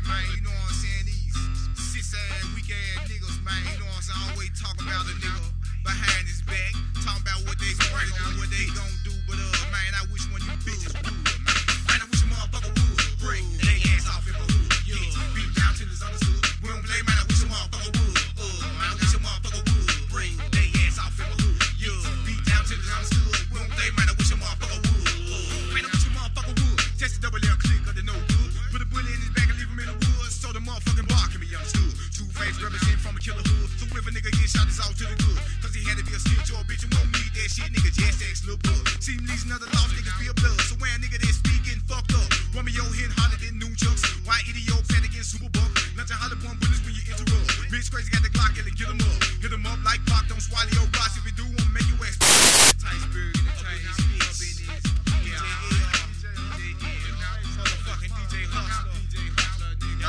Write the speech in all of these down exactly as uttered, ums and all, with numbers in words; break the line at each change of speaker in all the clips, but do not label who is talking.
man. You know what I'm saying? These sis ass, weak ass niggas, man. You know what I'm saying? Always talking about a nigga behind his back, talking about what they gon' do, what they gon' do. But uh, man, I wish one of you bitches would, man. Man, I wish a motherfucker would break their ass off in my hood. Yeah, beat down till it's understood. We don't play, man. I wish a motherfucker would. Uh, man, I wish a motherfucker would break their ass off in my hood. Yeah, beat down till it's understood. We don't play, man. I wish a motherfucker would. Uh, man, I wish a motherfucker would. Test the double L click, cause they no good. Put a bullet in his back and leave him in the woods, so the motherfucking bar can be understood. Two-face represent from a killer hood. So if a nigga get shot, it's all to the good. Cause he had to be a snitch or a bitch, and won't need that shit. Nigga just ask Lil' Bud. See him leaves another lost niggas feel blood. So when a nigga that speaking fucked up, Romeo hit harder than new chucks. Why idiot fat against super buck? Lunch and holler one bullets when you interrupt. Bitch crazy got the Glock and get him up. Hit him up like Pac, don't swallow your rocks. If you do, won't make you ass. Ticeberg in the train, up in this. Yeah, motherfucking D J Hustla. D J Hustla, nigga.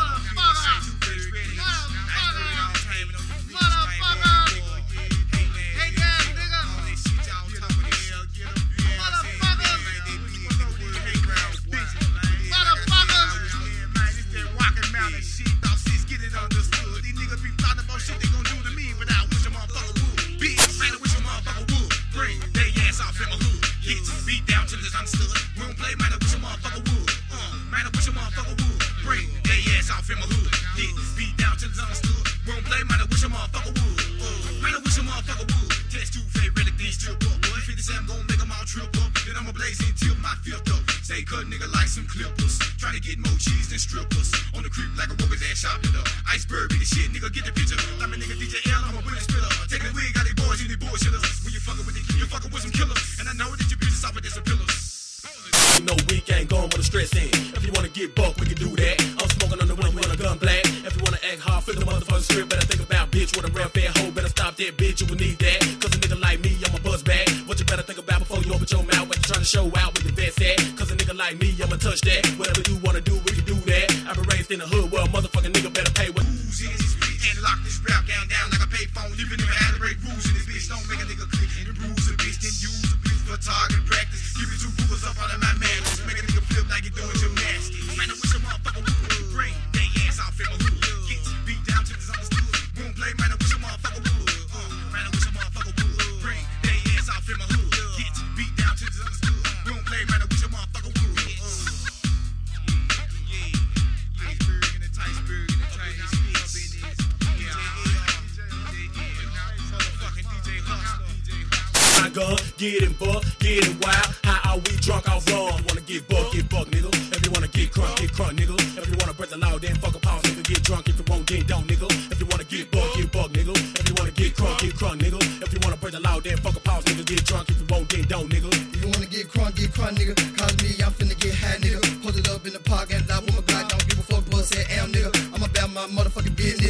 Getting buck, getting wild. How are we drunk off rum? Wanna get buck, get buck, nigga. If you wanna get crunk, get crunk, nigga. If you wanna break the law, then fuck a pause, nigga. Get drunk if you won't, then don't, nigga. If you wanna get buck, get buck, nigga. If you wanna get crunk, get crunk, nigga. If you wanna break the law, then fuck a pause, nigga. Get drunk if you won't, then don't, nigga.
If you wanna get crunk, get crunk, nigga. Call me, I'm finna get high, nigga. Hold it up in the park and lie with my Glock. Don't give a fuck, buzz, say am, nigga. I'm about my motherfucking business.